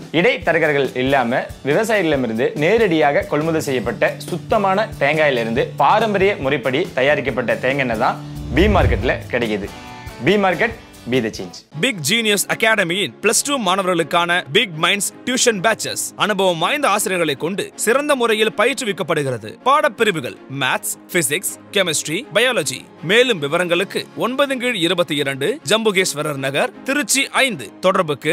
இடைத்தரகர்கள் இல்லாம விவசாயிகளிடமிருந்து நேரடியாக கொள்முதல் செய்யப்பட்ட சுத்தமான தேங்காயிலிருந்து பாரம்பரிய முறைப்படி தயாரிக்கப்பட்ட தேங்காய் எண்ணெய் தான் பி மார்க்கெட்ல கிடைக்குது. B market, be the change. Big Genius அகாடமியின் +2 மாணவர்களுக்கான பிக் மைண்ட்ஸ் டியூஷன் பேச்சஸ் அனுபவம் வாய்ந்த ஆசிரியர்களை கொண்டு சிறந்த முறையில் பயிற்றுவிக்கப்படுகிறது. பாடப்பிரிவுகள் மேத்ஸ், பிசிக்ஸ், கெமிஸ்ட்ரி, பயாலஜி. மேலும் விவரங்களுக்கு 9/22 ஜம்புகேஸ்வரர் நகர், திருச்சி 5. தொடர்புக்கு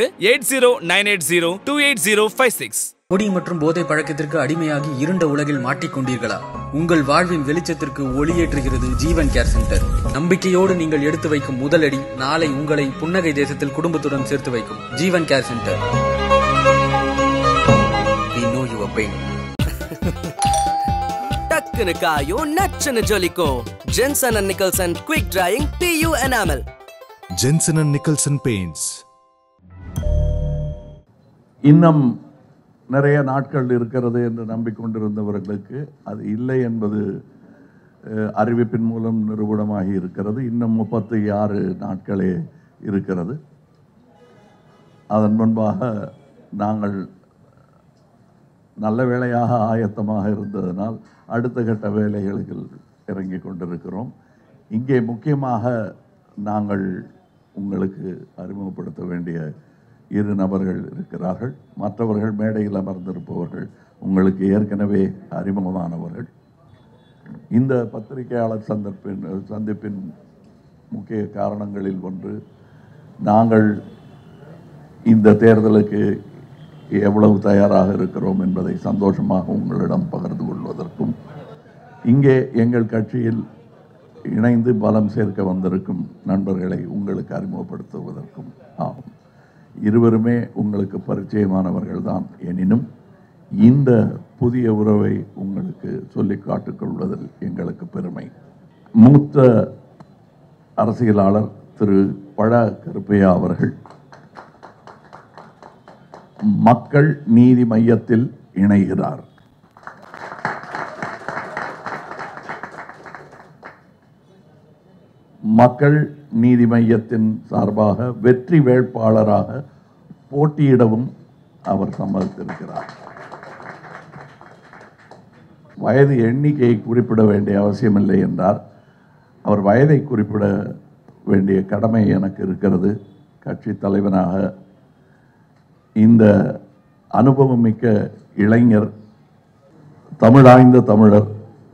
8098028056. குடி மற்றும் போதை பழக்கத்திற்கு அடிமையாகி இருண்ட உலகில் மாட்டிக்கொண்டீர்களா? உங்கள் வாழ்வின் வெளிச்சத்திற்கு ஒளியேற்றுகிறது ஜீவன் கேர் சென்டர். நம்பிக்கையோடு நீங்கள் எடுத்து வைக்கும் முதலடி நாளை உங்களை புன்னகை தேசத்தில் குடும்பத்துடன் சேர்த்து வைக்கும். Jeevan care centre. We know your pain. டக்குனு காயும் நச்சுன்னு ஜொலிக்கும். Jenson and Nicholson quick drying PU enamel. Jenson and Nicholson paints. இன்னும் நிறைய நாட்கள் இருக்கிறது என்று நம்பிக்கொண்டிருந்தவர்களுக்கு அது இல்லை என்பது அறிவிப்பின் மூலம் நிரூபணமாகி இருக்கிறது. இன்னும் 36 நாட்களே இருக்கிறது. அதன் முன்பாக நாங்கள் நல்ல வேளையாக ஆயத்தமாக இருந்ததனால் அடுத்த கட்ட வேலைகளுக்கு இறங்கி கொண்டிருக்கிறோம். இங்கே முக்கியமாக நாங்கள் உங்களுக்கு அறிமுகப்படுத்த வேண்டிய 2 நபர்கள் இருக்கிறார்கள். மற்றவர்கள் மேடையில் அமர்ந்திருப்பவர்கள் உங்களுக்கு ஏற்கனவே அறிமுகமானவர்கள். இந்த பத்திரிகையாளர் சந்திப்பின் முக்கிய காரணங்களில் ஒன்று, நாங்கள் இந்த தேர்தலுக்கு எவ்வளவு தயாராக இருக்கிறோம் என்பதை சந்தோஷமாக உங்களிடம் பகிர்ந்து கொள்வதற்கும், இங்கே எங்கள் கட்சியில் இணைந்து பலம் சேர்க்க வந்திருக்கும் நண்பர்களை உங்களுக்கு அறிமுகப்படுத்துவதற்கும் ஆகும். இருவருமே உங்களுக்கு பரிச்சயமானவர்கள் தான். எனினும் இந்த புதிய உறவை உங்களுக்கு சொல்லிக் காட்டிக்கொள்வதில் எங்களுக்கு பெருமை. மூத்த அரசியலாளர் திரு பழ கருப்பையா அவர்கள் மக்கள் நீதி மையத்தில் இணைகிறார். மக்கள் நீதி மையத்தின் சார்பாக வெற்றி வேட்பாளராக போட்டியிடவும் அவர் சம்மதித்திருக்கிறார். வயது எண்ணிக்கையை குறிப்பிட வேண்டிய அவசியமில்லை என்றார். அவர் வயதை குறிப்பிட வேண்டிய கடமை எனக்கு இருக்கிறது. கட்சி தலைவனாக இந்த அனுபவம் மிக்க இளைஞர், தமிழாய்ந்த தமிழர்,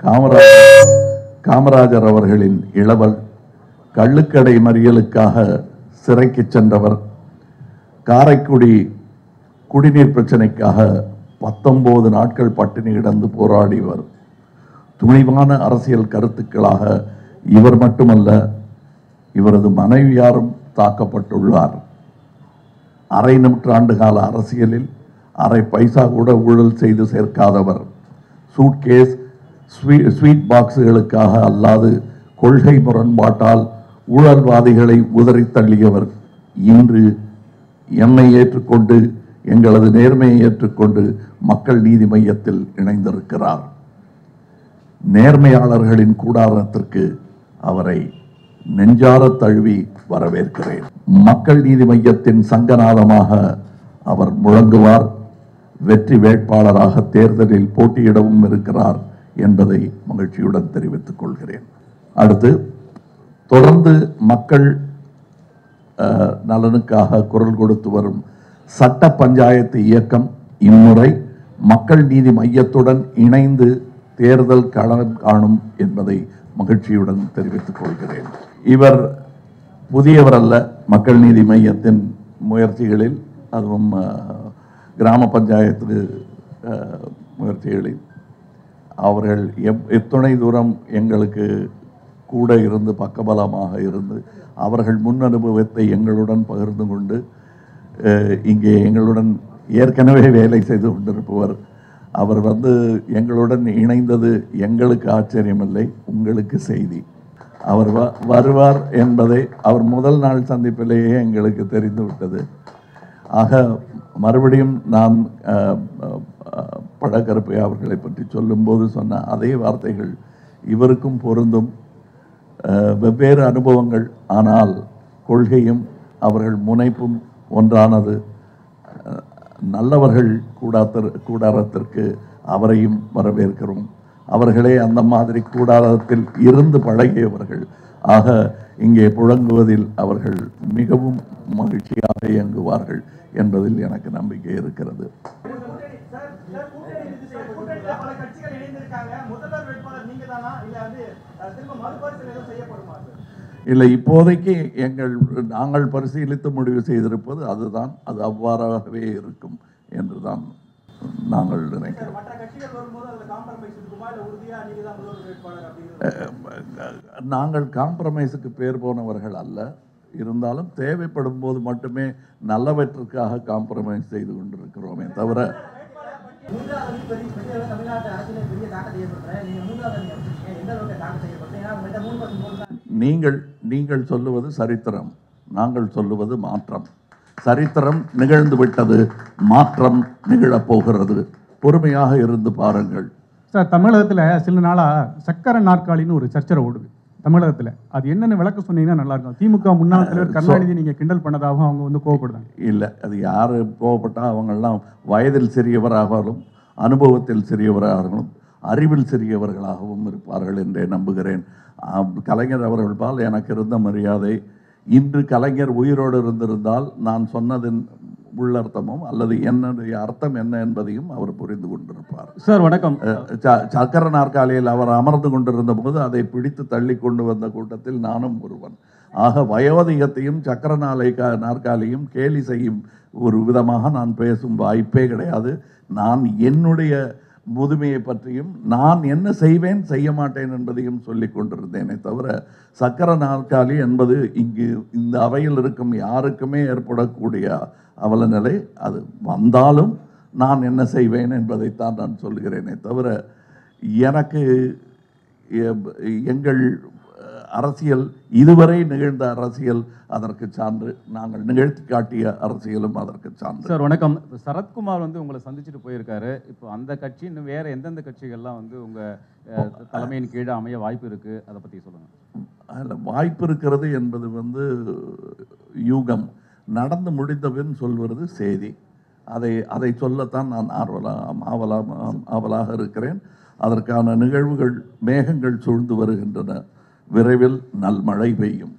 காமராஜர் அவர்களின் இளவல், கள்ளுக்கடை மறியலுக்காக சிறைக்கு சென்றவர், காரைக்குடி குடிநீர் பிரச்சனைக்காக 19 நாட்கள் பட்டினி கிடந்து போராடியவர், துணிவான அரசியல் கருத்துக்களாக இவர் மட்டுமல்ல இவரது மனைவியாரும் தாக்கப்பட்டுள்ளார். அரை நூற்றாண்டு கால அரசியலில் அரை பைசா கூட ஊழல் செய்து சேர்க்காதவர், சூட்கேஸ் ஸ்வீட் பாக்ஸுகளுக்காக அல்லாது கொள்கை முரண்பாட்டால் ஊழல்வாதிகளை உதறி தள்ளியவர், இன்று என்னை ஏற்றுக்கொண்டு எங்களது நேர்மையை ஏற்றுக்கொண்டு மக்கள் நீதி மையத்தில் இணைந்திருக்கிறார். நேர்மையாளர்களின் கூடாரத்திற்கு அவரை நெஞ்சார தழுவி வரவேற்கிறேன். மக்கள் நீதி மையத்தின் சங்கநாதமாக அவர் முழங்குவார். வெற்றி வேட்பாளராக தேர்தலில் போட்டியிடவும் இருக்கிறார் என்பதை மகிழ்ச்சியுடன் தெரிவித்துக் கொள்கிறேன். அடுத்து, தொடர்ந்து மக்கள் நலனுக்காக குரல் கொடுத்து வரும் சட்ட பஞ்சாயத்து இயக்கம் இம்முறை மக்கள் நீதி மையத்துடன் இணைந்து தேர்தல் களம் காணும் என்பதை மகிழ்ச்சியுடன் தெரிவித்துக் கொள்கிறேன். இவர் புதியவர் அல்ல. மக்கள் நீதி மையத்தின் முயற்சிகளில், அதுவும் கிராம பஞ்சாயத்து முயற்சிகளில் அவர்கள் எத்துணை தூரம் எங்களுக்கு கூட இருந்து பக்கபலமாக இருந்து அவர்கள் முன் அனுபவத்தை எங்களுடன் பகிர்ந்து கொண்டு இங்கே எங்களுடன் ஏற்கனவே வேலை செய்து கொண்டிருப்பவர். அவர் எங்களுடன் இணைந்தது எங்களுக்கு ஆச்சரியமில்லை, உங்களுக்கு செய்தி. அவர் வருவார் என்பதை அவர் முதல் நாள் சந்திப்பிலேயே எங்களுக்கு தெரிந்துவிட்டது. ஆக மறுபடியும் நான் பழக்கருப்பை அவர்களை பற்றி சொல்லும்போது சொன்ன அதே வார்த்தைகள் இவருக்கும் பொருந்தும். வெவ்வேறு அனுபவங்கள், ஆனால் கொள்கையும் அவர்கள் முனைப்பும் ஒன்றானது. நல்லவர்கள் கூடாரத்திற்கு அவரையும் வரவேற்கிறோம். அவர்களே அந்த மாதிரி கூடாரத்தில் இருந்து பழகியவர்கள். ஆக இங்கே புழங்குவதில் அவர்கள் மிகவும் மகிழ்ச்சியாக இயங்குவார்கள் என்பதில் எனக்கு நம்பிக்கை இருக்கிறது. இல்லை, இப்போதைக்கு நாங்கள் பரிசீலித்து முடிவு செய்திருப்பது அதுதான். அது அவ்வாறாகவே இருக்கும் என்றுதான் நாங்கள் நினைக்கிறோம். நாங்கள் காம்ப்ரமைஸுக்கு பேர் போனவர்கள் அல்ல. இருந்தாலும் தேவைப்படும் போது மட்டுமே நல்லவற்றிற்காக காம்ப்ரமைஸ் செய்து கொண்டிருக்கிறோமே தவிர நீங்கள் சொல்லுவது சரித்திரம், நாங்கள் சொல்லுவது மாற்றம். சரித்திரம் நிகழ்ந்து விட்டது, மாற்றம் நிகழப்போகிறது. பொறுமையாக இருந்து பாருங்கள். சார், தமிழகத்தில் சில நாளாக சக்கர நாற்காலின்னு ஒரு சர்ச்சை ஓடுது தமிழகத்தில். அது என்னென்னு விளக்க சொன்னீங்கன்னா நல்லா இருக்கும். திமுக முன்னாள் தலைவர் கருணாநிதி நீங்கள் கிண்டல் பண்ணதாகவும் அவங்க வந்து கோவப்படுறாங்க. இல்லை, அது யார் கோவப்பட்டால் அவங்கெல்லாம் வயதில் சிறியவராகவும் அனுபவத்தில் சிறியவராகவும் அறிவில் சிறியவர்களாகவும் இருப்பார்கள் என்றே நம்புகிறேன். கலைஞர் அவர்கள் பால் எனக்கு இருந்த மரியாதை, இன்று கலைஞர் உயிரோடு இருந்திருந்தால் நான் சொன்னதின் உள்ளர்த்தமும் அல்லது என்னுடைய அர்த்தம் என்ன என்பதையும் அவர் புரிந்து கொண்டிருப்பார். சார் வணக்கம். சக்கர நாற்காலியில் அவர் அமர்ந்து கொண்டிருந்த போது அதை பிடித்து தள்ளி கொண்டு வந்த கூட்டத்தில் நானும் ஒருவன். ஆக வயோதிகத்தையும் சக்கர நாற்காலியும் கேலி செய்யும் ஒரு விதமாக நான் பேசும் வாய்ப்பே கிடையாது. நான் என்னுடைய முதுமையை பற்றியும் நான் என்ன செய்வேன் செய்ய மாட்டேன் என்பதையும் சொல்லிக் கொண்டிருந்தேனே தவிர சக்கர நாற்காலி என்பது இங்கு இந்த அவையில் இருக்கும் யாருக்குமே ஏற்படக்கூடிய அவல நிலை. அது வந்தாலும் நான் என்ன செய்வேன் என்பதைத்தான் நான் சொல்கிறேனே தவிர எனக்கு எங்கள் அரசியல் இதுவரை நிகழ்ந்த அரசியல் அதற்கு சான்று, நாங்கள் நிகழ்த்தி காட்டிய அரசியலும் அதற்கு சான்று. சார் வணக்கம். சரத்குமார் வந்து உங்களை சந்திச்சுட்டு போயிருக்காரு. இப்போ அந்த கட்சி இன்னும் வேற எந்தெந்த கட்சிகள்லாம் வந்து உங்கள் தலைமையின் கீழே அமைய வாய்ப்பு இருக்கு, அதை பற்றி சொல்லுங்கள். அதில் வாய்ப்பு இருக்கிறது என்பது வந்து யூகம். நடந்து முடிந்தபின் சொல்வது செய்தி. அதை சொல்லத்தான் நான் ஆவலாக இருக்கிறேன். அதற்கான நிகழ்வுகள் மேகங்கள் சூழ்ந்து வருகின்றன. விரைவில் நல்மழை பெய்யும்.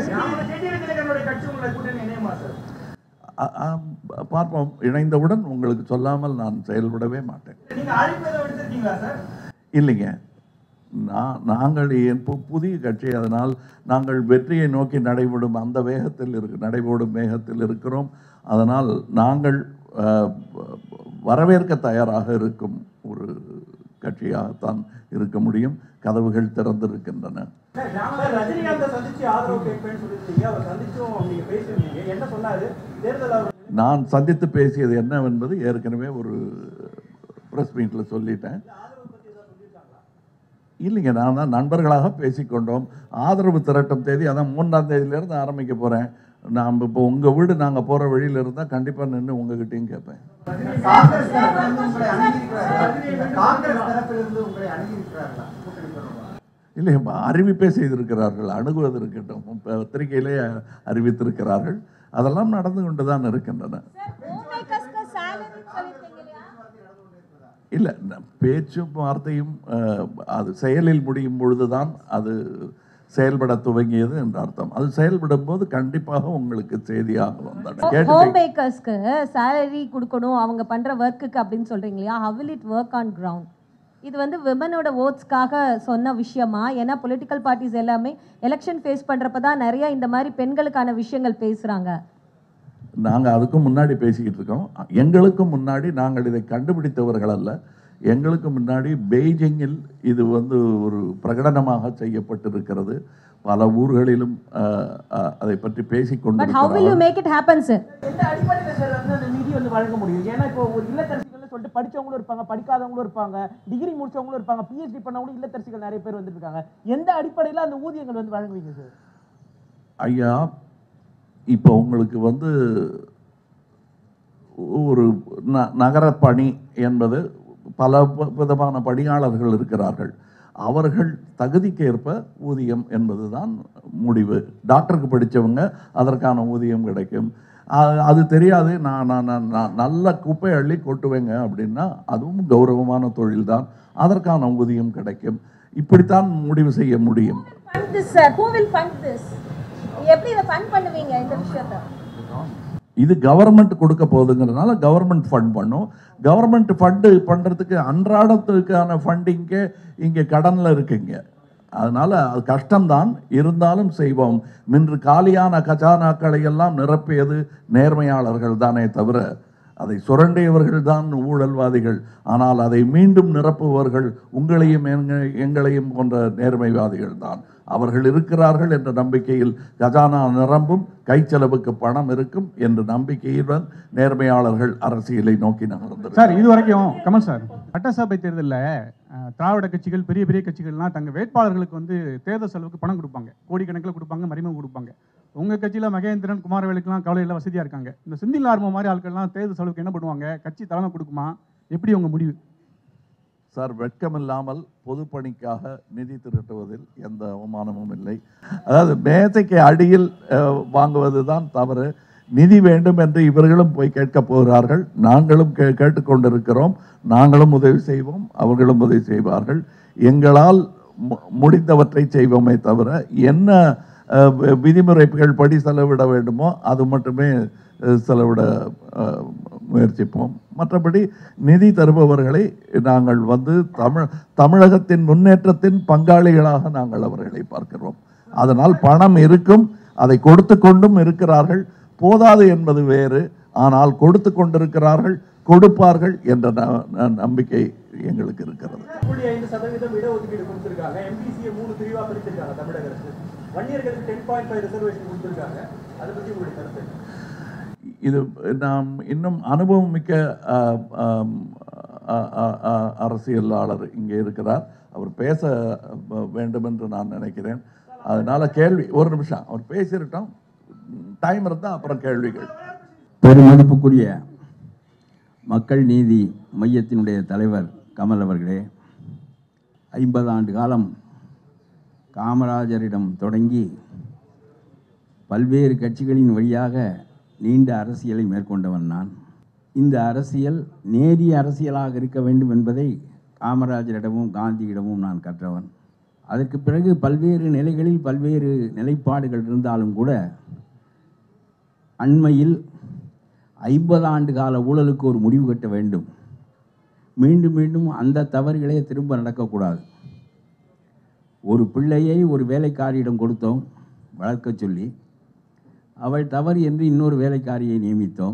பார்ப்போம். இணைந்தவுடன் உங்களுக்கு சொல்லாமல் நான் செயல்படவே மாட்டேன். இல்லைங்க, நாங்கள் புதிய கட்சி, அதனால் நாங்கள் வெற்றியை நோக்கி நடைபோடும் வேகத்தில் இருக்கிறோம். அதனால் நாங்கள் வரவேற்க தயாராக இருக்கும் ஒரு கட்சியாகத்தான் இருக்க முடியும். கதவுகள் திறந்திருக்கின்றன. நான் சந்தித்து பேசியது என்னவென்பது ஏற்கனவே ஒரு பிரஸ் மீட்ல சொல்லிட்டேன். இல்லைங்க, நான் தான் நண்பர்களாக பேசிக்கொண்டோம். ஆதரவு திரட்டும் தேதி அதான் 3ஆம் தேதியிலிருந்து ஆரம்பிக்க போகிறேன். நான் இப்போ உங்கள் வீடு நாங்கள் போகிற வழியில் இருந்தால் கண்டிப்பாக நின்று உங்ககிட்டையும் கேட்பேன். இல்லை, அறிவிப்பே செய்திருக்கிறார்கள். அணுகுவது இருக்கட்டும், பத்திரிகையிலே அறிவித்திருக்கிறார்கள். அதெல்லாம் நடந்து கொண்டு தான் இருக்கின்றன. இல்லை, பேச்சும் வார்த்தையும் அது செயலில் முடியும் பொழுதுதான் அது செயல்பட துவங்கியது என்ற அர்த்தம். அது செயல்படும் போது கண்டிப்பாக உங்களுக்கு செய்தியாக வந்தாங்க. ஹோம் மேக்கர்ஸ்க்கு salary கொடுக்கணும் அவங்க பண்ற வர்க்குக்கு அப்படின்னு சொல்றீங்க இல்லையா? how will it work on ground? இது வந்து விமனோட ஓட்ஸ்க்காக சொன்ன விஷயமா? ஏன்னா பொலிட்டிக்கல் பார்ட்டிஸ் எல்லாமே எலெக்ஷன் ஃபேஸ் பண்றப்ப தான் நிறைய இந்த மாதிரி பெண்களுக்கான விஷயங்கள் பேசுறாங்க. நாங்கள் அதுக்கும் முன்னாடி பேசிக்கிட்டு இருக்கோம். எங்களுக்கும் முன்னாடி நாங்கள் இதை கண்டுபிடித்தவர்கள் அல்ல. எங்களுக்கு முன்னாடி பெய்ஜிங்கில் இது வந்து ஒரு பிரகடனமாக செய்யப்பட்டிருக்கிறது. பல ஊர்களிலும் அதை பற்றி பேசிக்கொண்டு how will you make it happen sir? எந்த அடிப்படையில் சார் அந்த நிதி வந்து வழங்க முடியும்? ஏன்னா இப்போ ஒரு இல்லத்தரசிகள்னு சொல்லிட்டு படிச்சவங்களும் இருப்பாங்க, படிக்காதவங்களும் இருப்பாங்க, டிகிரி முடிச்சவங்களும் இருப்பாங்க, பிஹெச்டி பண்ணவங்களும் இல்லத்தரசிகள் நிறைய பேர் வந்துட்டு இருக்காங்க. எந்த அடிப்படையில் அந்த ஊதியங்கள் வந்து வழங்குவீங்க சார்? ஐயா, இப்போ உங்களுக்கு வந்து ஒரு நகர பணி என்பது பல விதமான பணியாளர்கள் இருக்கிறார்கள். அவர்கள் தகுதிக்கேற்ப ஊதியம் என்பதுதான் முடிவு. டாக்டருக்கு படித்தவங்க அதற்கான ஊதியம் கிடைக்கும். அது தெரியாது, நான் நான் நான் நல்ல குப்பை அள்ளி கொட்டுவேங்க அப்படின்னா அதுவும் கௌரவமான தொழில் தான், அதற்கான ஊதியம் கிடைக்கும். இப்படித்தான் முடிவு செய்ய முடியும். எப்படி இதை ஃபண்ட் பண்ணுவீங்க இந்த விஷயத்தை? இது கவர்மெண்ட் கொடுக்க போகுதுங்கிறதுனால கவர்மெண்ட் ஃபண்ட் பண்ணும். கவர்மெண்ட் ஃபண்டு பண்ணுறதுக்கு அன்றாடத்துக்கான ஃபண்டிங்கே இங்கே கடனில் இருக்குங்க. அதனால் அது கஷ்டம்தான், இருந்தாலும் செய்வோம். இன்று காலியான கஜானாக்களை எல்லாம் நிரப்பியது நேர்மையாளர்கள் தானே தவிர அதை சுரண்டியவர்கள் தான் ஊழல்வாதிகள். ஆனால் அதை மீண்டும் நிரப்புபவர்கள் உங்களையும் எங்களையும் போன்ற நேர்மைவாதிகள் தான். அவர்கள் இருக்கிறார்கள் என்ற நம்பிக்கையில் கஜானா நிரம்பும், கைச்செலவுக்கு பணம் இருக்கும் என்ற நம்பிக்கையுடன் நேர்மையாளர்கள் அரசியலை நோக்கி நகர்ந்தார். சார், இது வரைக்கும் கமல் சார், சட்டசபை தேர்தலில் திராவிட கட்சிகள், பெரிய பெரிய கட்சிகள்லாம் தங்கள் வேட்பாளர்களுக்கு வந்து தேர்தல் செலவுக்கு பணம் கொடுப்பாங்க, கோடிக்கணக்கில் கொடுப்பாங்க, மரிமம் கொடுப்பாங்க. உங்கள் கட்சியில் மகேந்திரன், குமாரவேலுக்கெல்லாம் கவலையில் வசதியாக இருக்காங்க. இந்த செந்தில் ஆர்வம் மாதிரி ஆட்கள்லாம் தேர்தல் செலவுக்கு என்ன பண்ணுவாங்க? கட்சி தலைமை கொடுக்குமா? எப்படி உங்கள் முடிவு? சார், வெட்கமில்லாமல் பொதுப்பணிக்காக நிதி திரட்டுவதில் எந்த அவமானமும் இல்லை. அதாவது மேசைக்கு அடியில் வாங்குவது தான் தவறு. நிதி வேண்டும் என்று இவர்களும் போய் கேட்கப் போகிறார்கள். நாங்களும் கேட்டுக்கொண்டிருக்கிறோம். நாங்களும் உதவி செய்வோம், அவர்களும் உதவி செய்வார்கள். எங்களால் முடிந்தவற்றை செய்வோமே தவிர என்ன விதிமுறைகள் படி செலவிட வேண்டுமோ அது மட்டுமே செலவிட முயற்சிப்போம். மற்றபடி நிதி தருபவர்களை நாங்கள் வந்து தமிழகத்தின் முன்னேற்றத்தின் பங்காளிகளாக நாங்கள் அவர்களை பார்க்கிறோம். அதனால் பணம் இருக்கும், அதை கொடுத்து கொண்டும் இருக்கிறார்கள். போதாது என்பது வேறு, ஆனால் கொடுத்து கொண்டிருக்கிறார்கள், கொடுப்பார்கள் என்ற நம்பிக்கை எங்களுக்கு இருக்கிறது. 5% இடஒதுக்கீடு கொடுத்திருக்காங்க. எம்பிசியை 3 பிரிவா பிரிச்சிருக்காங்க தமிழக அரசு. வன்னியர்களுக்கு 10.5 ரிசர்வேஷன் கொடுத்திருக்காங்க. அதை பத்தி உங்களுடைய கருத்து? இது நாம் இன்னும் அனுபவம் மிக்க அரசியலாளர் இங்கே இருக்கிறார். அவர் பேச வேண்டும் என்று நான் நினைக்கிறேன். அதனால கேள்வி, ஒரு நிமிஷம் அவர் பேசிருட்டோம், டைம் இருந்தால் அப்புறம் கேள்விகள். பெருமதிப்புக்குரிய மக்கள் நீதி மையத்தினுடைய தலைவர் கமல் அவர்களே, 50 ஆண்டு காலம் காமராஜரிடம் தொடங்கி பல்வேறு கட்சிகளின் வழியாக நீண்ட அரசியலை மேற்கொண்டவன் நான். இந்த அரசியல் நேரிய அரசியலாக இருக்க வேண்டும் என்பதை காமராஜரிடமும் காந்தியிடமும் நான் கற்றவன். அதற்கு பிறகு பல்வேறு நிலைகளில் பல்வேறு நிலைப்பாடுகள் இருந்தாலும் கூட அண்மையில் 50 ஆண்டு கால ஊழலுக்கு ஒரு முடிவு கட்ட வேண்டும். மீண்டும் மீண்டும் அந்த தவறுகளே திரும்ப நடக்கக்கூடாது. ஒரு பிள்ளையை ஒரு வேலைக்காரியிடம் கொடுத்தோம் வளர்க்க சொல்லி, அவள் தவறு என்று இன்னொரு வேலைக்காரியை நியமித்தோம்.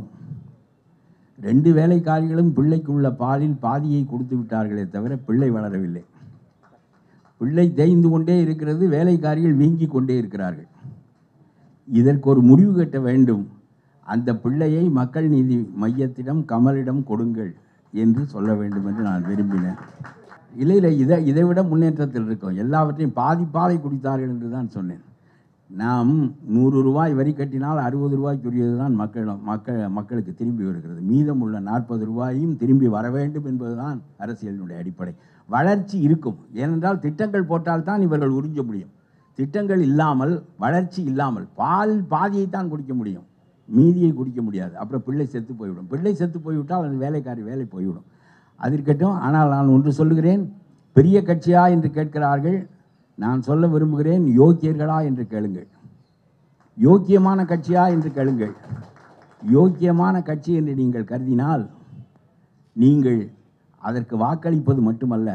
2 வேலைக்காரிகளும் பிள்ளைக்கு உள்ள பாலில் பாதியை கொடுத்து விட்டார்களே தவிர பிள்ளை வளரவில்லை. பிள்ளை தேய்ந்து கொண்டே இருக்கிறது, வேலைக்காரிகள் வீங்கி கொண்டே இருக்கிறார்கள். இதற்கு ஒரு முடிவு கட்ட வேண்டும். அந்த பிள்ளையை மக்கள் நீதி மையத்திடம் கமலிடம் கொடுங்கள் என்று சொல்ல வேண்டும் என்று நான் விரும்பினேன். இல்லை இதை விட முன்னேற்றத்தில் இருக்கோம். எல்லாவற்றையும் பாதி குடித்தார்கள் என்று தான் சொன்னேன். நாம் 100 ரூபாய் வரி கட்டினால் 60 ரூபாய்க்குரியது தான் மக்களுக்கு திரும்பி வருகிறது. மீதம் உள்ள 40 ரூபாயும் திரும்பி வர வேண்டும் என்பதுதான் அரசியலினுடைய அடிப்படை. வளர்ச்சி இருக்கும், ஏனென்றால் திட்டங்கள் போட்டால் தான் இவர்கள் உறிஞ்ச முடியும். திட்டங்கள் இல்லாமல், வளர்ச்சி இல்லாமல் பாதியை தான் குடிக்க முடியும், மீதியை குடிக்க முடியாது. அப்புறம் பிள்ளை செத்து போய்விடும். பிள்ளை செத்து போய்விட்டால் அந்த வேலைக்காரி வேலை போய்விடும். அது இருக்கட்டும். ஆனால் நான் ஒன்று சொல்லுகிறேன், பெரிய கட்சியா என்று கேட்கிறார்கள். நான் சொல்ல விரும்புகிறேன், யோக்கியர்களா என்று கேளுங்கள். யோக்கியமான கட்சியா என்று கேளுங்கள். யோக்கியமான கட்சி என்று நீங்கள் கருதினால் நீங்கள் அதற்கு வாக்களிப்பது மட்டுமல்ல,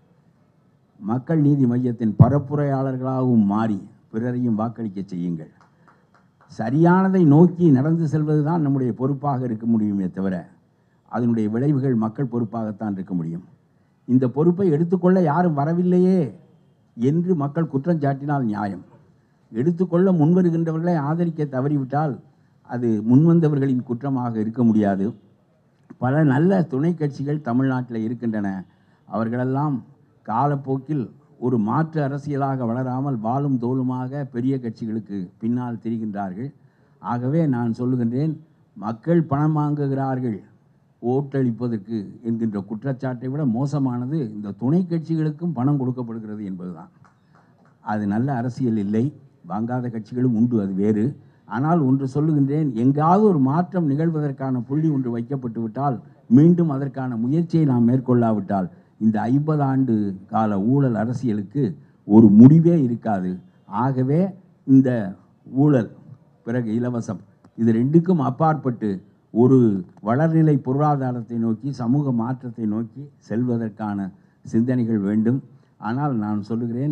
மக்கள் நீதி மையத்தின் பரப்புரையாளர்களாகவும் மாறி பிறரையும் வாக்களிக்க செய்யுங்கள். சரியானதை நோக்கி நடந்து செல்வது தான் நம்முடைய பொறுப்பாக இருக்க முடியுமே தவிர அதனுடைய விளைவுகள் மக்கள் பொறுப்பாகத்தான் இருக்க முடியும். இந்த பொறுப்பை எடுத்துக்கொள்ள யாரும் வரவில்லையே என்று மக்கள் குற்றம் சாட்டினால் நியாயம். எடுத்துக்கொள்ள முன்வருகின்றவர்களை ஆதரிக்க தவறிவிட்டால் அது முன்வந்தவர்களின் குற்றமாக இருக்க முடியாது. பல நல்ல துணை கட்சிகள் தமிழ்நாட்டில் இருக்கின்றன. அவர்களெல்லாம் காலப்போக்கில் ஒரு மாற்று அரசியலாக வளராமல் வாலும் தோலுமாக பெரிய கட்சிகளுக்கு பின்னால் திரிகின்றார்கள். ஆகவே நான் சொல்லுகின்றேன், மக்கள் பணம் வாங்குகிறார்கள் ஓட்டளிப்பதற்கு என்கின்ற குற்றச்சாட்டை விட மோசமானது இந்த துணை கட்சிகளுக்கும் பணம் கொடுக்கப்படுகிறது என்பதுதான். அது நல்ல அரசியல் இல்லை. வாங்காத கட்சிகளும் உண்டு, அது வேறு. ஆனால் ஒன்று சொல்லுகின்றேன், எங்காவது ஒரு மாற்றம் நிகழ்வதற்கான புள்ளி ஒன்று வைக்கப்பட்டு விட்டால், மீண்டும் அதற்கான முயற்சியை நாம் மேற்கொள்ளாவிட்டால் இந்த 50 ஆண்டு கால ஊழல் அரசியலுக்கு ஒரு முடிவே இருக்காது. ஆகவே இந்த ஊழல் பிறகு இலவசம், இது ரெண்டுக்கும் அப்பாற்பட்டு ஒரு வளர்நிலை பொருளாதாரத்தை நோக்கி, சமூக மாற்றத்தை நோக்கி செல்வதற்கான சிந்தனைகள் வேண்டும். ஆனால் நான் சொல்லுகிறேன்,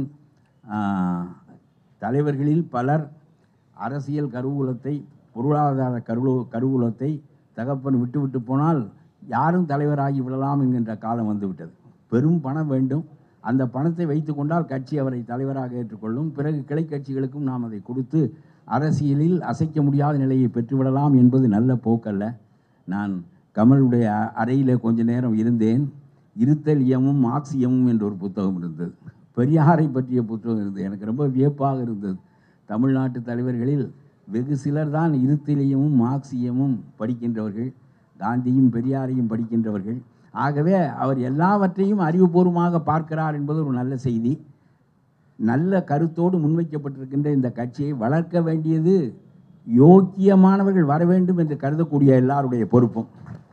தலைவர்களில் பலர் அரசியல் கருவூலத்தை, பொருளாதார கருவூலத்தை தகப்பன் விட்டு போனால் யாரும் தலைவராகி விடலாம் என்கின்ற காலம் வந்துவிட்டது. பெரும் பணம் வேண்டும், அந்த பணத்தை வைத்து கொண்டால் கட்சி அவரை தலைவராக ஏற்றுக்கொள்ளும். பிறகு கிளை கட்சிகளுக்கும் நாம் அதை கொடுத்து அரசியலில் அசைக்க முடியாத நிலையை பெற்றுவிடலாம் என்பது நல்ல போக்கல்ல. நான் கமலுடைய அறையில் கொஞ்ச நேரம் இருந்தேன். இருத்தல் இயமும் மார்க்சியமும் என்ற ஒரு புத்தகம் இருந்தது, பெரியாரை பற்றிய புத்தகம் இருந்தது. எனக்கு ரொம்ப வியப்பாக இருந்தது. தமிழ்நாட்டு தலைவர்களில் வெகு சிலர் தான் இருத்தலியமும் மார்க்சியமும் படிக்கின்றவர்கள், காந்தியும் பெரியாரையும் படிக்கின்றவர்கள். ஆகவே அவர் எல்லாவற்றையும் அறிவுபூர்வமாக பார்க்கிறார் என்பது ஒரு நல்ல செய்தி. நல்ல கருத்தோடு முன்வைக்கப்பட்டிருக்கின்ற இந்த கட்சியை வளர்க்க வேண்டியது யோக்கியமானவர்கள் வர வேண்டும் என்று கருதக்கூடிய எல்லாருடைய பொறுப்பும்.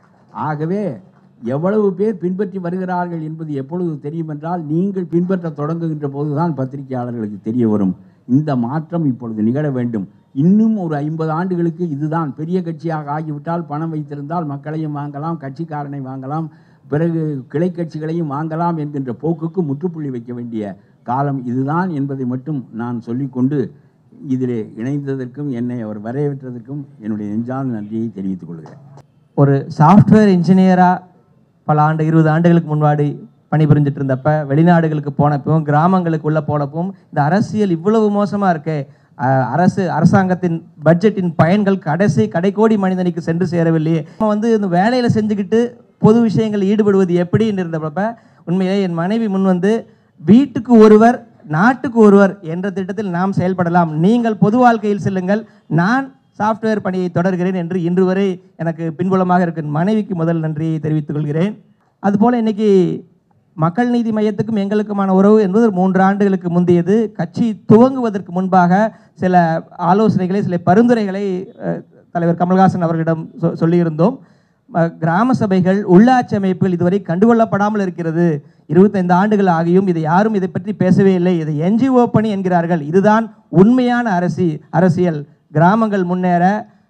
ஆகவே எவ்வளவு பேர் பின்பற்றி வருகிறார்கள் என்பது எப்பொழுது தெரியும் என்றால், நீங்கள் பின்பற்ற தொடங்குகின்ற போதுதான் பத்திரிகையாளர்களுக்கு தெரிய வரும். இந்த மாற்றம் இப்பொழுது நிகழ வேண்டும். இன்னும் ஒரு 50 ஆண்டுகளுக்கு இதுதான் பெரிய கட்சியாக ஆகிவிட்டால், பணம் வைத்திருந்தால் மக்களையும் வாங்கலாம், கட்சிக்காரனை வாங்கலாம், பிறகு கிளை கட்சிகளையும் வாங்கலாம் என்கின்ற போக்குக்கு முற்றுப்புள்ளி வைக்க வேண்டிய காலம் இதுதான் என்பதை மட்டும் நான் சொல்லிக்கொண்டு, இதிலே இணைந்ததற்கும் என்னை அவர் வரவேற்றதற்கும் என்னுடைய நெஞ்சார்ந்த நன்றியை தெரிவித்துக் கொள்கிறேன். ஒரு சாஃப்ட்வேர் இன்ஜினியராக பல ஆண்டு 20 ஆண்டுகளுக்கு முன்னாடி பணிபுரிஞ்சிட்டு இருந்தப்ப, வெளிநாடுகளுக்கு போனப்பவும், கிராமங்களுக்கு உள்ள போனப்பவும், இந்த அரசியல் இவ்வளவு மோசமாக இருக்கே, அரசாங்கத்தின் பட்ஜெட்டின் பயன்கள் கடைக்கோடி மனிதனுக்கு சென்று சேரவில்லையே, நம்ம இந்த வேலையில் செஞ்சுக்கிட்டு பொது விஷயங்கள் ஈடுபடுவது எப்படின்னு இருந்தப்ப, உண்மையிலே என் மனைவி முன் வந்து வீட்டுக்கு ஒருவர் நாட்டுக்கு ஒருவர் என்ற திட்டத்தில் நாம் செயல்படலாம், நீங்கள் பொது வாழ்க்கையில் செல்லுங்கள், நான் சாஃப்ட்வேர் பணியை தொடர்கிறேன் என்று இன்று வரை எனக்கு பின்புலமாக இருக்கும் மனைவிக்கு முதல் நன்றியை தெரிவித்துக் கொள்கிறேன். அதுபோல் இன்னைக்கு மக்கள் நீதி மையத்துக்கும் எங்களுக்குமான உறவு என்பது 3 ஆண்டுகளுக்கு முந்தையது. கட்சி துவங்குவதற்கு முன்பாக சில ஆலோசனைகளை, சில பரிந்துரைகளை தலைவர் கமல்ஹாசன் அவர்களிடம் சொல்லியிருந்தோம். கிராம சபைகள், உள்ளாட்சி அமைப்புகள் இதுவரை கண்டுகொள்ளப்படாமல் இருக்கிறது. 25 ஆண்டுகள் ஆகியும் யாரும் இதை பற்றி பேசவே இல்லை. இதை NGO பணி என்கிறார்கள். இதுதான் உண்மையான அரசியல். கிராமங்கள் முன்னேற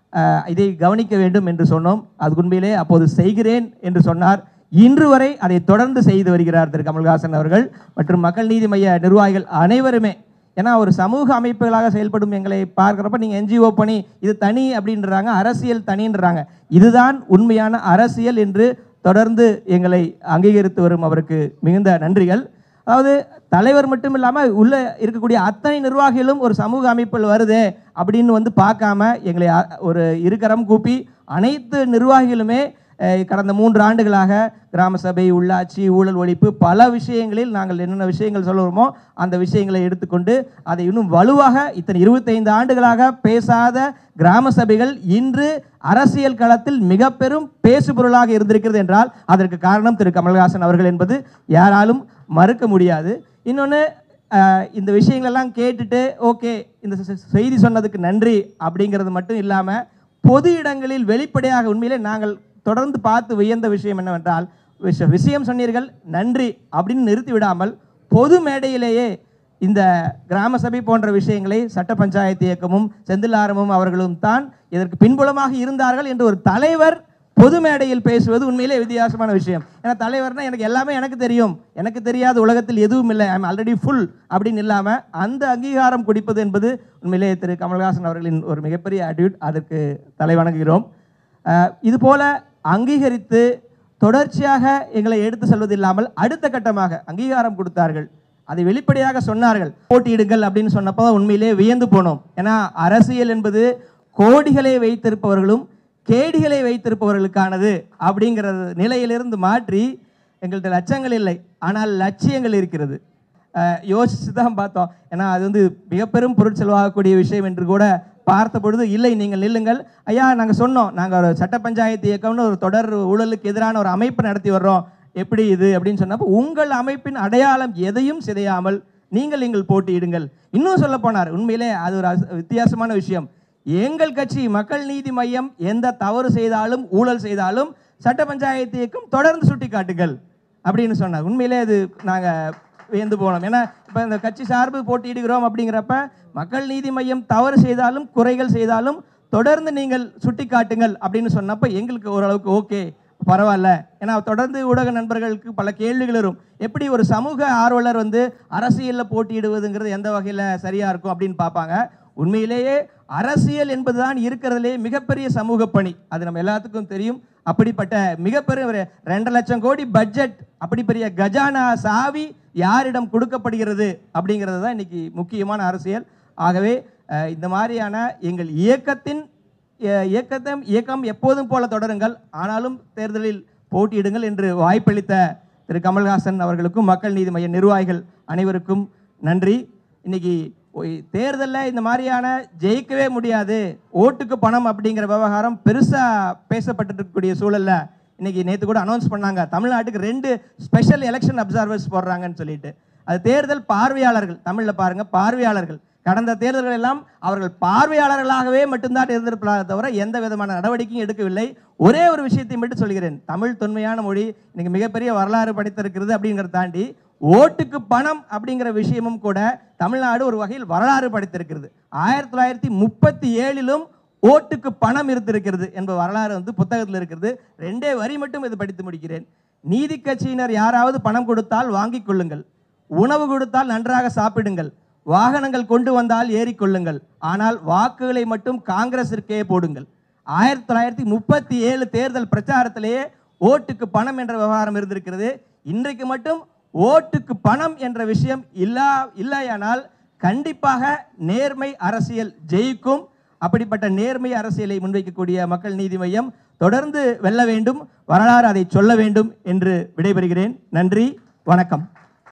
இதை கவனிக்க வேண்டும் என்று சொன்னோம். அது உண்மையிலே அப்போது செய்கிறேன் என்று சொன்னார். இன்று வரை அதை தொடர்ந்து செய்து வருகிறார் திரு கமல்ஹாசன் அவர்கள் மற்றும் மக்கள் நீதி மைய நிர்வாகிகள் அனைவருமே. ஏன்னா ஒரு சமூக அமைப்புகளாக செயல்படும் எங்களை பார்க்குறப்ப நீங்கள் NGO பணி இது தனி அப்படின்றாங்க, அரசியல் தனின்றாங்க. இதுதான் உண்மையான அரசியல் என்று தொடர்ந்து எங்களை அங்கீகரித்து வரும் அவருக்கு மிகுந்த நன்றிகள். அதாவது தலைவர் மட்டும் இல்லாமல் உள்ள இருக்கக்கூடிய அத்தனை நிர்வாகிகளும் ஒரு சமூக அமைப்பில் வருதே அப்படின்னு பார்க்காம எங்களை ஒரு இருக்கரம் கூப்பி அனைத்து நிர்வாகிகளுமே கடந்த 3 ஆண்டுகளாக கிராம சபை, உள்ளாட்சி, ஊழல் ஒழிப்பு பல விஷயங்களில் நாங்கள் என்னென்ன விஷயங்கள் சொல்லுவோமோ அந்த விஷயங்களை எடுத்துக்கொண்டு அதை இன்னும் வலுவாக இத்தனை 25 ஆண்டுகளாக பேசாத கிராம சபைகள் இன்று அரசியல் களத்தில் மிக பெரும் பேசுபொருளாக இருந்திருக்கிறது என்றால் அதற்கு காரணம் திரு கமல்ஹாசன் அவர்கள் என்பது யாராலும் மறுக்க முடியாது. இன்னொன்று, இந்த விஷயங்களெல்லாம் கேட்டுட்டு ஓகே இந்த செய்தி சொன்னதுக்கு நன்றி அப்படிங்கிறது மட்டும் இல்லாமல் பொது இடங்களில் வெளிப்படையாக உண்மையிலே நாங்கள் தொடர்ந்து பார்த்து வியந்த விஷயம் என்னவென்றால், விஷயம் சொன்னீர்கள் நன்றி அப்படின்னு நிறுத்தி விடாமல் பொது மேடையிலேயே இந்த கிராம சபை போன்ற விஷயங்களை சட்ட பஞ்சாயத்து இயக்கமும் செந்திலாரமும் அவர்களும் தான் இதற்கு பின்புலமாக இருந்தார்கள் என்று ஒரு தலைவர் பொது மேடையில் பேசுவது உண்மையிலே வித்தியாசமான விஷயம். ஏன்னா தலைவர்னா எனக்கு எல்லாமே எனக்கு தெரியும், எனக்கு தெரியாத உலகத்தில் எதுவும் இல்லை, ஐ எம் ஆல்ரெடி ஃபுல் அப்படின்னு இல்லாமல் அந்த அங்கீகாரம் கொடுப்பது என்பது உண்மையிலே திரு கமல்ஹாசன் அவர்களின் ஒரு மிகப்பெரிய ஆட்டிடியூட். அதற்கு தலை வணங்குகிறோம். இதுபோல அங்கீகரித்து தொடர்ச்சியாக எங்களை எடுத்து செல்வது இல்லாமல் அடுத்த கட்டமாக அங்கீகாரம் கொடுத்தார்கள், அதை வெளிப்படையாக சொன்னார்கள். போட்டியிடுங்கள் அப்படின்னு சொன்னப்போ உண்மையிலே வியந்து போனோம். ஏன்னா அரசியல் என்பது கோடிகளை வைத்திருப்பவர்களும் கேடிகளை வைத்திருப்பவர்களுக்கானது அப்படிங்கிற நிலையிலிருந்து மாற்றி எங்கள்கிட்ட லட்சங்கள் இல்லை ஆனால் லட்சியங்கள் இருக்கிறது. யோசித்து தான் பார்த்தோம். ஏன்னா அது மிக பெரும் பொருட்செலவாகக்கூடிய விஷயம் என்று கூட பார்த்த பொழுது இல்லை நீங்கள் நில்லுங்கள் ஐயா, நாங்கள் சொன்னோம், நாங்கள் ஒரு சட்ட பஞ்சாயத்து இயக்கம்னு ஒரு தொடர் ஊழலுக்கு எதிரான ஒரு அமைப்பு நடத்தி வர்றோம், எப்படி இது அப்படின்னு சொன்னப்போ உங்கள் அமைப்பின் அடையாளம் எதையும் சிதையாமல் நீங்கள் போட்டியிடுங்கள். இன்னும் சொல்ல போனார், உண்மையிலே அது ஒரு வித்தியாசமான விஷயம். எங்கள் கட்சி மக்கள் நீதி மையம் எந்த தவறு செய்தாலும் ஊழல் செய்தாலும் சட்ட பஞ்சாயத்து இயக்கம் தொடர்ந்து சுட்டி காட்டுங்கள் அப்படின்னு சொன்னார். உண்மையிலே அது நாங்கள் வியந்து போனோம். ஏன்னா இப்போ இந்த கட்சி சார்பு போட்டியிடுகிறோம் அப்படிங்கிறப்ப மக்கள் நீதி மையம் தவறு செய்தாலும் குறைகள் செய்தாலும் தொடர்ந்து நீங்கள் சுட்டி காட்டுங்கள் அப்படின்னு சொன்னப்போ எங்களுக்கு ஓரளவுக்கு ஓகே பரவாயில்ல. ஏன்னா தொடர்ந்து ஊடக நண்பர்களுக்கு பல கேள்விகள் வரும். எப்படி ஒரு சமூக ஆர்வலர் வந்து அரசியலில் போட்டியிடுவதுங்கிறது எந்த வகையில் சரியாக இருக்கும் அப்படின்னு பார்ப்பாங்க. உண்மையிலேயே அரசியல் என்பதுதான் இருக்கிறதுலே மிகப்பெரிய சமூக பணி. அது நம்ம எல்லாத்துக்கும் தெரியும். அப்படிப்பட்ட மிகப்பெரிய ஒரு 2 லட்சம் கோடி பட்ஜெட், அப்படி பெரிய கஜானா சாவி யாரிடம் கொடுக்கப்படுகிறது அப்படிங்கிறது தான் இன்னைக்கு முக்கியமான அரசியல். ஆகவே இந்த மாதிரியான எங்கள் இயக்கம் எப்போதும் போல தொடருங்கள், ஆனாலும் தேர்தலில் போட்டியிடுங்கள் என்று வாய்ப்பளித்த திரு கமல்ஹாசன் அவர்களுக்கும் மக்கள் நீதி மைய நிர்வாகிகள் அனைவருக்கும் நன்றி. இன்னைக்கு தேர்தலில் இந்த மாதிரியான ஜெயிக்கவே முடியாது, ஓட்டுக்கு பணம் அப்படிங்கிற விவகாரம் பெருசாக பேசப்பட்டு இருக்கக்கூடிய சூழலில் இன்னைக்கு நேற்று கூட அனௌன்ஸ் பண்ணாங்க, தமிழ்நாட்டுக்கு 2 ஸ்பெஷல் எலெக்ஷன் அப்சர்வர்ஸ் போடுறாங்கன்னு சொல்லிட்டு. அது தேர்தல் பார்வையாளர்கள், தமிழில் பாருங்க பார்வையாளர்கள். கடந்த தேர்தல்கள் எல்லாம் அவர்கள் பார்வையாளர்களாகவே மட்டும்தான் இருந்திருப்பதாக தவிர எந்த விதமான நடவடிக்கையும் எடுக்கவில்லை. ஒரே ஒரு விஷயத்தை மட்டும் சொல்கிறேன், தமிழ் தொன்மையான மொழி இன்னைக்கு மிகப்பெரிய வரலாறு படைத்திருக்கிறது அப்படிங்கிறத தாண்டி ஓட்டுக்கு பணம் அப்படிங்கிற விஷயமும் கூட தமிழ்நாடு ஒரு வகையில் வரலாறு படைத்திருக்கிறது. 1937 ஓட்டுக்கு பணம் இருந்திருக்கிறது என்ற வரலாறு வந்து புத்தகத்தில் இருக்கிறது. 2 வரி மட்டும் இது படித்து முடிக்கிறேன். நீதி கட்சியினர் யாராவது பணம் கொடுத்தால் வாங்கிக் கொள்ளுங்கள், உணவு கொடுத்தால் நன்றாக சாப்பிடுங்கள், வாகனங்கள் கொண்டு வந்தால் ஏறிக்கொள்ளுங்கள், ஆனால் வாக்குகளை மட்டும் காங்கிரசிற்கே போடுங்கள். 1937 தேர்தல் பிரச்சாரத்திலேயே ஓட்டுக்கு பணம் என்ற விவகாரம் இருந்திருக்கிறது. இன்றைக்கு மட்டும் ஓட்டுக்கு பணம் என்ற விஷயம் இல்லையானால் கண்டிப்பாக நேர்மை அரசியல் ஜெயிக்கும். அப்படிப்பட்ட நேர்மை அரசியலை முன்வைக்கக்கூடிய மக்கள் நீதி மையம் தொடர்ந்து வெல்ல வேண்டும், வரலாறு அதை சொல்ல வேண்டும் என்று விடைபெறுகிறேன். நன்றி, வணக்கம்.